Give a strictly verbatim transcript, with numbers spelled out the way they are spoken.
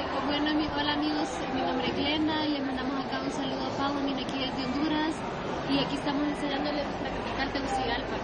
Eh, bueno, mi, hola amigos, mi nombre es Glenda y les mandamos acá un saludo a Palomine aquí desde Honduras y aquí estamos enseñándoles nuestra capital, Tegucigalpa.